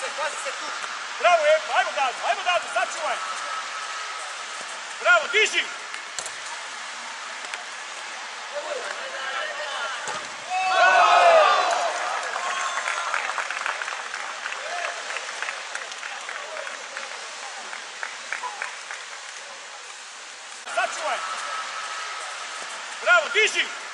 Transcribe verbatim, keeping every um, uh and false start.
se, pazi se tu. Bravo, Epa, ajmo Dado, ajmo Dado, sačuvaj. Bravo, diži. Sačuvaj. Bravo, diži.